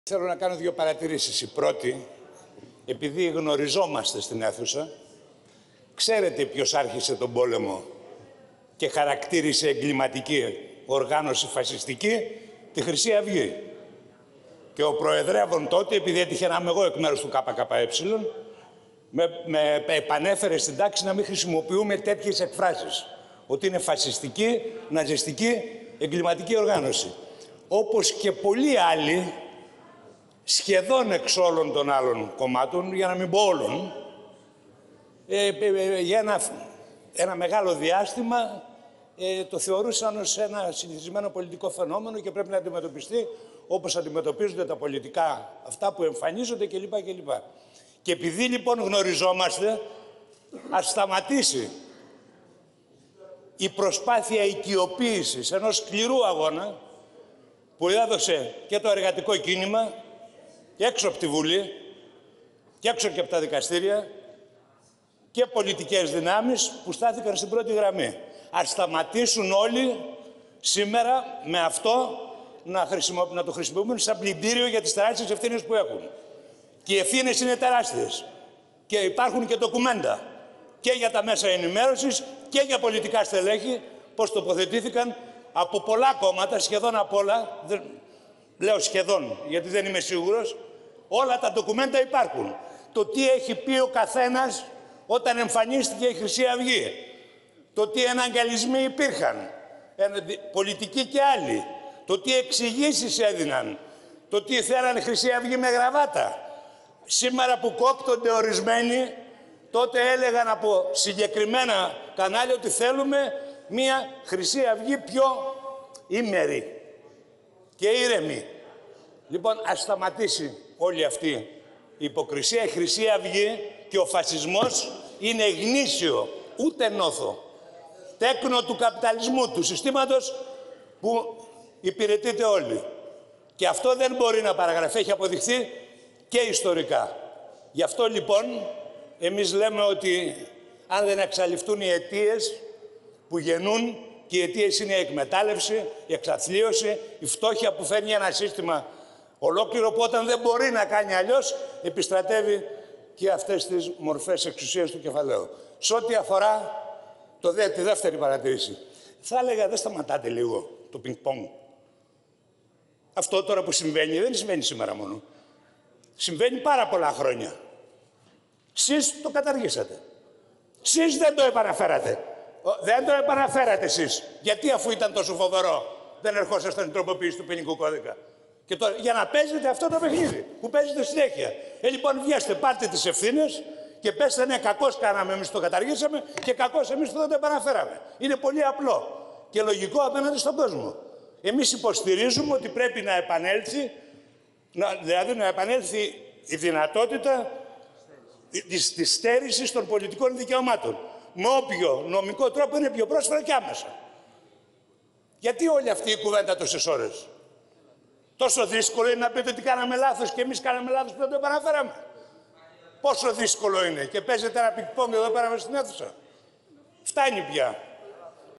Θέλω να κάνω δύο παρατηρήσεις. Η πρώτη, επειδή γνωριζόμαστε στην αίθουσα, ξέρετε ποιος άρχισε τον πόλεμο και χαρακτήρισε εγκληματική οργάνωση φασιστική? Τη Χρυσή Αυγή. Και ο Προεδρεύων τότε, επειδή έτυχε να είμαι εγώ εκ μέρους του ΚΚΕ, με επανέφερε στην τάξη να μην χρησιμοποιούμε τέτοιες εκφράσεις. Ότι είναι φασιστική, ναζιστική, εγκληματική οργάνωση. Όπως και πολλοί άλλοι, σχεδόν εξ όλων των άλλων κομμάτων, για να μην πω όλων, για ένα μεγάλο διάστημα το θεωρούσαν ως ένα συνηθισμένο πολιτικό φαινόμενο και πρέπει να αντιμετωπιστεί όπως αντιμετωπίζονται τα πολιτικά αυτά που εμφανίζονται κλπ. Και επειδή λοιπόν γνωριζόμαστε, ας σταματήσει η προσπάθεια οικειοποίησης ενός σκληρού αγώνα που έδωσε και το εργατικό κίνημα και έξω από τη Βουλή και έξω και από τα δικαστήρια και πολιτικές δυνάμεις που στάθηκαν στην πρώτη γραμμή. Ας σταματήσουν όλοι σήμερα με αυτό να το χρησιμοποιούν σαν πλυντήριο για τις τεράστιες ευθύνες που έχουν. Και οι ευθύνες είναι τεράστιες. Και υπάρχουν και ντοκουμέντα και για τα μέσα ενημέρωσης και για πολιτικά στελέχη, πώς τοποθετήθηκαν από πολλά κόμματα, σχεδόν από όλα, λέω σχεδόν γιατί δεν είμαι σίγουρος, όλα τα ντοκουμέντα υπάρχουν. Το τι έχει πει ο καθένας όταν εμφανίστηκε η Χρυσή Αυγή, το τι εναγκαλισμοί υπήρχαν, πολιτικοί και άλλοι, το τι εξηγήσεις έδιναν, το τι θέλανε Χρυσή Αυγή με γραβάτα. Σήμερα που κόπτονται ορισμένοι, τότε έλεγαν από συγκεκριμένα κανάλια ότι θέλουμε μία Χρυσή Αυγή πιο ήμερη και ήρεμη. Λοιπόν, ας σταματήσει όλη αυτή η υποκρισία. Η Χρυσή Αυγή και ο φασισμός είναι γνήσιο, ούτε νόθο. Τέκνο του καπιταλισμού, του συστήματος που υπηρετείτε όλοι. Και αυτό δεν μπορεί να παραγραφεί, έχει αποδειχθεί και ιστορικά. Γι' αυτό λοιπόν εμείς λέμε ότι αν δεν εξαλειφθούν οι αιτίες που γεννούν, και οι αιτίες είναι η εκμετάλλευση, η εξαθλίωση, η φτώχεια που φέρνει ένα σύστημα ολόκληρο που όταν δεν μπορεί να κάνει αλλιώς επιστρατεύει και αυτές τις μορφές εξουσίας του κεφαλαίου. Σε ό,τι αφορά τη δεύτερη παρατήρηση, θα έλεγα δεν σταματάτε λίγο το πινκ-πονγκ. Αυτό τώρα που συμβαίνει δεν συμβαίνει σήμερα μόνο. Συμβαίνει πάρα πολλά χρόνια. Εσείς το καταργήσατε. Εσείς δεν το επαναφέρατε. Δεν το επαναφέρατε εσείς. Γιατί αφού ήταν τόσο φοβερό δεν ερχόσασταν στην τροποποίηση του ποινικού κώδικα. Και τώρα, για να παίζετε αυτό το παιχνίδι που παίζετε συνέχεια. Λοιπόν, βγαίνετε, πάρτε τις ευθύνες και πέστε ναι, κακώς κάναμε, εμείς το καταργήσαμε και κακώς εμείς δεν το επαναφέραμε. Είναι πολύ απλό και λογικό απέναντι στον κόσμο. Εμείς υποστηρίζουμε ότι πρέπει να επανέλθει, δηλαδή να επανέλθει η δυνατότητα της στέρησης των πολιτικών δικαιωμάτων. Με όποιο νομικό τρόπο είναι πιο πρόσφατα και άμεσα. Γιατί όλη αυτή η κουβέντα τόσες ώρες? Τόσο δύσκολο είναι να πείτε ότι κάναμε λάθος και εμείς κάναμε λάθος που δεν το επαναφέραμε? Πόσο δύσκολο είναι? Και παίζετε ένα πινκ-πονγκ εδώ πέρα μες στην αίθουσα? Φτάνει πια.